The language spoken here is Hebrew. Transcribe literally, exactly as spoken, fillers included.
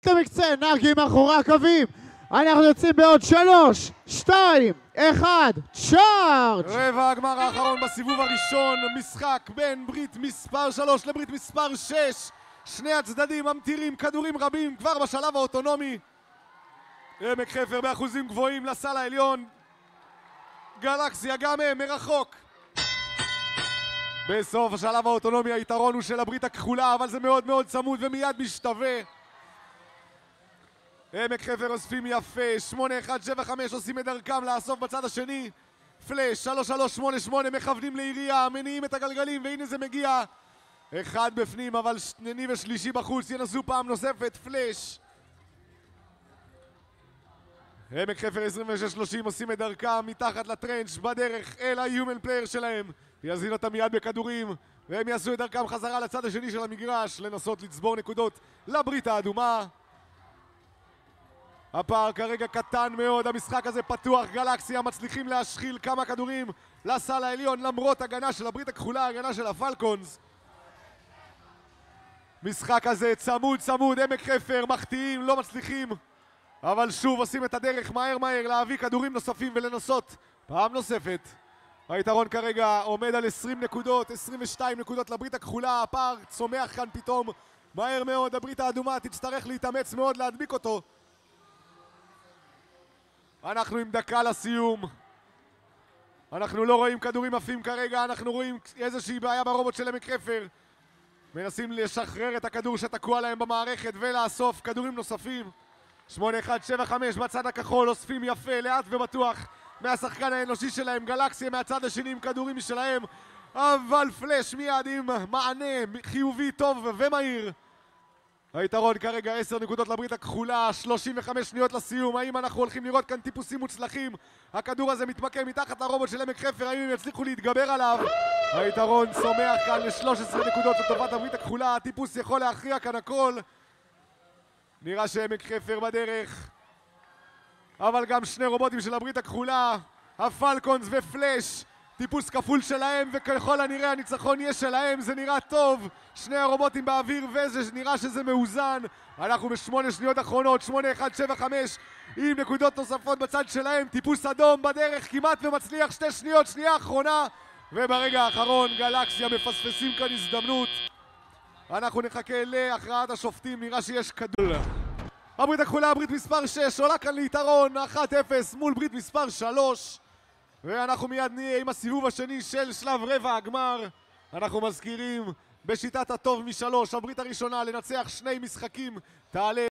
ברית המקצה, נרגי מאחורי הקווים. אנחנו יוצאים בעוד שלוש, שתיים, אחד, צ'ארג'! רבע הגמר האחרון בסיבוב הראשון, משחק בין ברית מספר שלוש לברית מספר שש. שני הצדדים ממטירים כדורים רבים כבר בשלב האוטונומי. עמק חפר באחוזים גבוהים לסל העליון. גלקסיה גם הם מרחוק. בסוף השלב האוטונומי היתרון הוא של הברית הכחולה, אבל זה מאוד מאוד צמוד ומיד משתווה. עמק חפר אוספים יפה, שמונה אחת שבע חמש עושים את דרכם לאסוף בצד השני. פלש, שלוש שלוש שמונה שמונה מכוונים לעירייה, מניעים את הגלגלים והנה זה מגיע. אחד בפנים אבל שני ושלישי בחוץ, ינסו פעם נוספת, פלש. עמק חפר עשרים ושש שלושים עושים את דרכם מתחת לטרנץ' בדרך אל ה-Human Player שלהם. יזין אותם מיד בכדורים והם יעשו את דרכם חזרה לצד השני של המגרש לנסות לצבור נקודות לברית האדומה. הפער כרגע קטן מאוד, המשחק הזה פתוח, גלקסיה מצליחים להשחיל כמה כדורים לסל העליון למרות הגנה של הברית הכחולה, הגנה של הפלקונס. משחק הזה צמוד צמוד, עמק חפר מחטיאים, לא מצליחים, אבל שוב עושים את הדרך מהר מהר להביא כדורים נוספים ולנסות פעם נוספת. היתרון כרגע עומד על עשרים נקודות, עשרים ושתיים נקודות לברית הכחולה, הפער צומח כאן פתאום מהר מאוד, הברית האדומה תצטרך להתאמץ מאוד להדביק אותו. אנחנו עם דקה לסיום. אנחנו לא רואים כדורים עפים כרגע, אנחנו רואים איזושהי בעיה ברובוט של עמק חפר. מנסים לשחרר את הכדור שתקוע להם במערכת ולאסוף כדורים נוספים. שמונה אחת שבע חמש בצד הכחול אוספים יפה, לאט ובטוח מהשחקן האנושי שלהם. גלקסיה מהצד השני עם כדורים משלהם, אבל פלש מיד עם מענה חיובי טוב ומהיר. היתרון כרגע עשר נקודות לברית הכחולה, שלושים וחמש שניות לסיום. האם אנחנו הולכים לראות כאן טיפוסים מוצלחים? הכדור הזה מתמקם מתחת לרובוט של עמק חפר, האם הם יצליחו להתגבר עליו? היתרון צומח כאן ל-שלוש עשרה נקודות לטובת הברית הכחולה, הטיפוס יכול להכריע כאן הכל. נראה שעמק חפר בדרך, אבל גם שני רובוטים של הברית הכחולה, הפלקונס ופלש, טיפוס כפול שלהם, וככל הנראה הניצחון יהיה שלהם. זה נראה טוב, שני הרובוטים באוויר וזה נראה שזה מאוזן. אנחנו בשמונה שניות אחרונות, שמונה אחת שבע חמש עם נקודות נוספות בצד שלהם. טיפוס אדום בדרך כמעט ומצליח, שתי שניות, שנייה אחרונה, וברגע האחרון גלקסיה מפספסים כאן הזדמנות. אנחנו נחכה להכרעת השופטים, נראה שיש כדור. הברית הכחולה, הברית מספר שש, עולה כאן ליתרון אחת אפס מול ברית מספר שלוש, ואנחנו מיד נהיה עם הסיבוב השני של שלב רבע הגמר. אנחנו מזכירים בשיטת הטוב משלוש, הברית הראשונה לנצח שני משחקים תעלה